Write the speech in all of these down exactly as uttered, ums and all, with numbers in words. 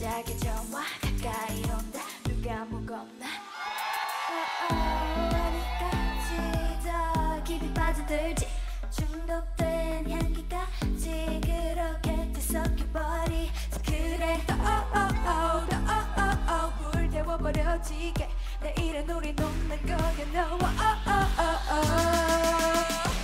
시작의 전화 가까이 온다 누가 무겁나 어디까지 더 깊이 빠져들지 중독된 향기까지 그렇게 뒤섞여버리지 그래 또 오오오 또 오오오 불태워버려지게 내일은 우리 녹는 거야 너와 오오오오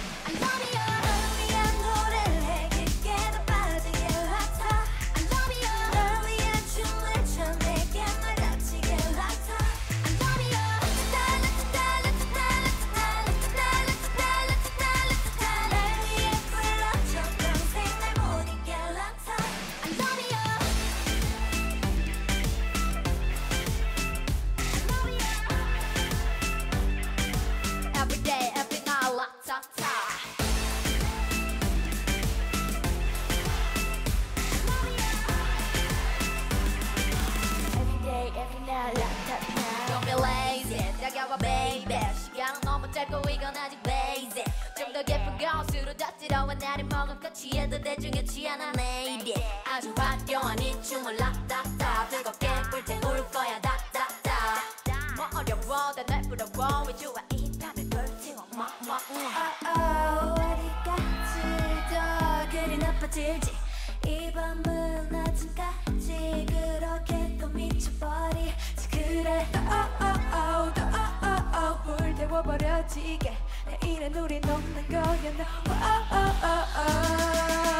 Don't be lazy, 다가와 baby 시간은 너무 짧고 이건 아직 basic 좀 더 깊은 곳으로 더 들어와 나를 머금고 취해도 대중에 취하나 lady 아주 화려한 이 춤을 락닥닥 즐겁게 불태울 거야 닥닥닥 뭐 어려워 다날 부러워 왜 좋아 이 밤을 불태워 뭐뭐 어디까지 더 그리 나빠질지 이 밤은 아침까지 그렇게 또 미쳐버리지 그래 또 오오오 또 오오오 불태워버려지게 내일은 우리 녹는 거야 너 오오오오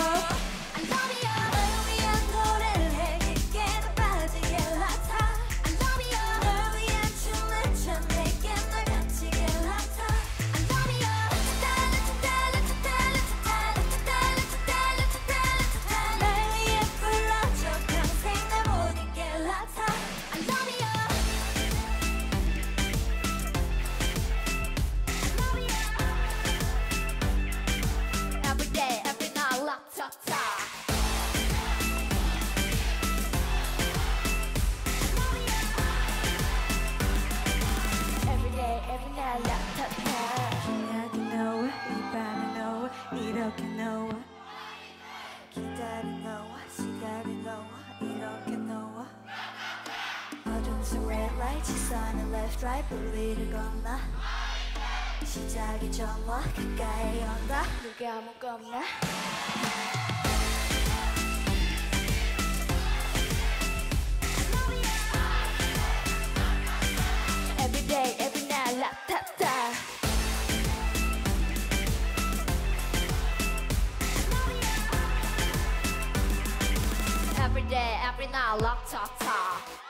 이렇게 너와 기다린 너와 시간이 너와 이렇게 너와 어둠 속 red light 시선은 left right 불빛을 건너 시작이 전화 가까이 온다 누가 무겁나 Every day every night 락타타 Every day, every night, lock, talk, talk